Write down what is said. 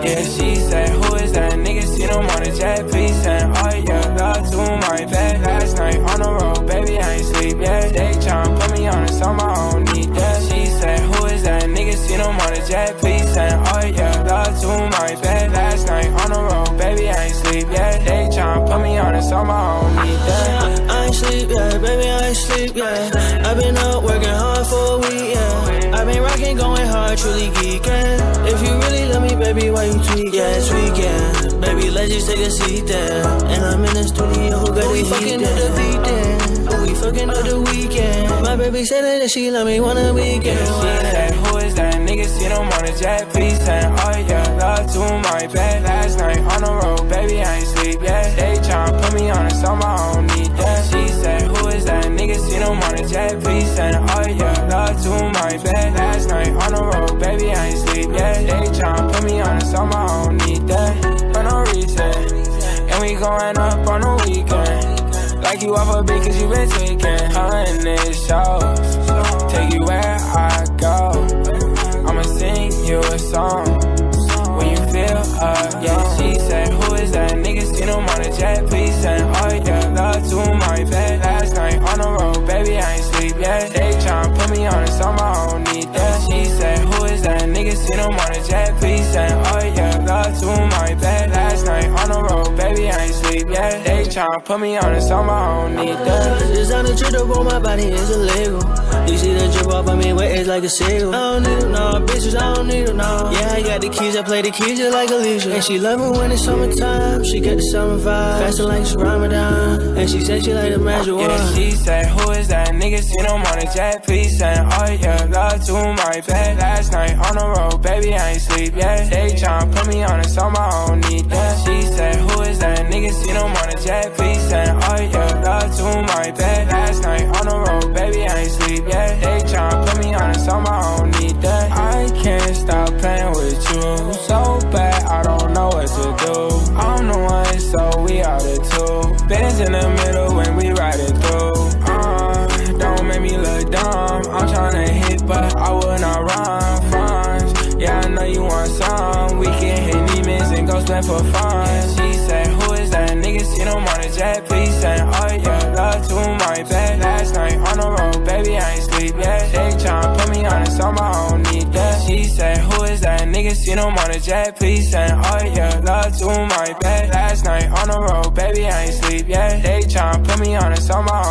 Yeah, she said, who is that nigga? Seen him on the jet, please send all your love to my bed. Last night on the road, baby, I ain't sleep yet. They tryna put me on a summer, I don't need that. She said, who is that nigga? Seen him on the jet, please send all your love to my bed. Last night on the road, baby, I ain't sleep yet. They tryna put me on a summer, I don't need that. I ain't sleep yet, baby, I ain't sleep yet. I've been up working hard for a week, yeah. I've been rocking, going hard, truly geeking. If you really love me, baby, why you tweaking? Yeah, it's weekend. Baby, let's just take a seat there. And I'm in the studio, who got the fucking to the beat then. We fucking on the weekend. My baby said that she love me on the weekend. Yeah, she said, who is that nigga? Seen him on the jet, please send all your love to my bed. Last night on the road, baby, I ain't sleep yet. They tryna put me on a summer, I don't need that. She said, who is that nigga? Seen him on the jet, please send all your love to my bed. Last night on the road, baby, I ain't sleep yet. They tryna put me on a summer, I don't need that. For no reason, and we going up on the weekend. Like you off a beat cause you been tweaking. 100 shows, take you where I go. I'ma sing you a song when you feel up. Yeah, she said, who is that nigga? Seen him on the jet, please send all your love to my bed. Last night on the road, baby, I ain't sleep yet. They tryna put me on a summer, I don't need that. She said, who is that nigga? Seen him on the jet, please send all your love to my bed. Last night on the road, baby, I ain't sleep yet. They tryna put me on a summer, I don't need that. This on the drip up on my body is illegal. You see the drip off of me, wet it's like a seal. I don't need them, no, bitches, I don't need them, no. Yeah, I got the keys, I play the keys just like Alicia. And she love it when it's summertime, she got the summer vibe. Fasting like it's Ramadan, and she said she like the marijuana. Yeah, she said, who is that nigga? Seen him on the jet, please send all your love to my bed. Last night on the road, baby, I ain't sleep yet. They tryna put me on a summer, I don't need that. She said, who is that nigga? Seen him on the jet, please send all your love to my bed. Last night on the road, baby, I ain't sleep yet. They tryna put me on a summer, I don't need that. I can't stop playing with you, so bad I don't know what to do. I'm the one, so we are the two. Benz in the middle when we ride it through. Don't make me look dumb. I'm tryna hit, but I will not run funds. Yeah, I know you want some. We can hit demons and go spend for fun. Yeah, she said, who is that nigga? Seen him on the jet, please send all your love to my bed. Last night on the road, baby, I ain't sleep yet. They tryna put me on a summer, I don't need that. She said, who is that nigga? Seen him on the jet, please send all your love to my bed. Last night on the road, baby, I ain't sleep yet. They tryna put me on a summer, I